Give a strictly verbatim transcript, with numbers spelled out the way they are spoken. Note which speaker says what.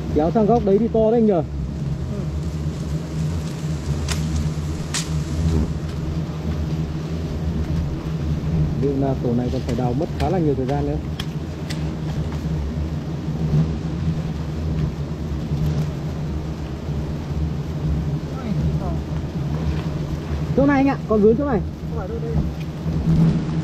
Speaker 1: Kéo sang góc đấy thì to đấy anh nhờ. Nhưng là tổ này còn phải đào mất khá là nhiều thời gian nữa. Chỗ này anh ạ, còn vướng chỗ này.
Speaker 2: Không phải đâu đây.